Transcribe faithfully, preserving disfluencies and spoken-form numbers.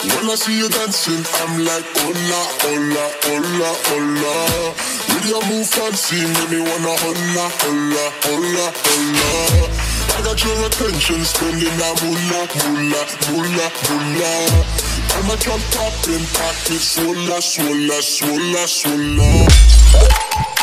When I see you dancing, I'm like, hola, hola, hola, hola. With your move fancy, make me wanna hola, hola, hola, hola. I got your attention, spending that moolah, moolah, moolah, moolah. I'm a jump poppin', pocket, swolla, swolla, swolla, swolla.